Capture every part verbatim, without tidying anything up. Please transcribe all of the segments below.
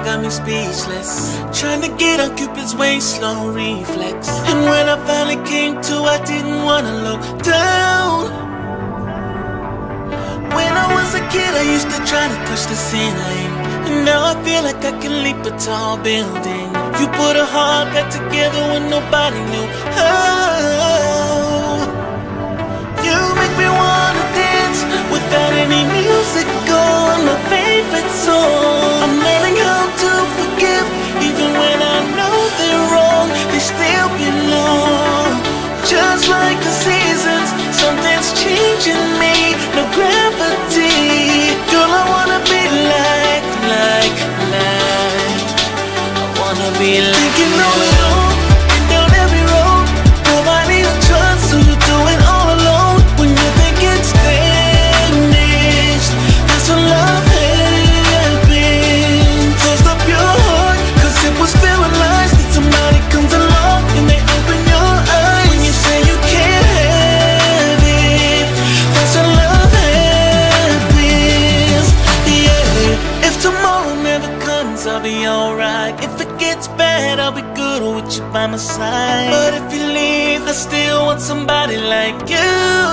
got me speechless. Trying to get on Cupid's way, slow reflex. And when I finally came to, I didn't wanna look down. When I was a kid, I used to try to touch the ceiling, and now I feel like I can leap a tall building. You put a heart back together when nobody knew how. You make me wanna dance without any music on. My favorite song. I'm learning how to forgive, even when I know they're wrong. They still belong. Just like the seasons, something's changing me. No gravity. Girl, I wanna be like, like, like. I wanna be like you know it all. And down every road, nobody to trust, so you do it all alone. When you think it's finished, that's when love happens. Close up your heart, cause it was feeling lies. That somebody comes along and they open your eyes. When you say you can't have it, that's when love happens. Yeah. If tomorrow never comes, I'll be alright. If it gets bad, I'll be good with you by my side. But if you leave, I still want somebody like you.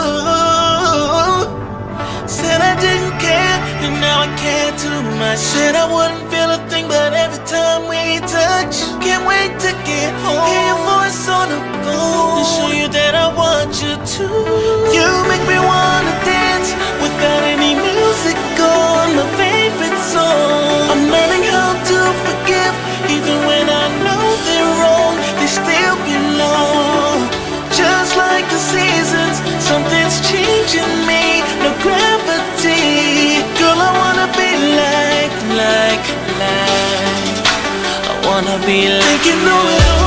Said I didn't care, and now I care too much. Said I wouldn't feel a thing, but every time we touch, can't wait to get home. Hear your voice on the phone and show you that I want you to. You make me wanna dance without any music on. My favorite song. I'm learning how to forgive, even when I know they're wrong. They still belong. Just like the seasons, something's changing me. No gravity. Girl, I wanna be like, like, like. I wanna be like you know it all.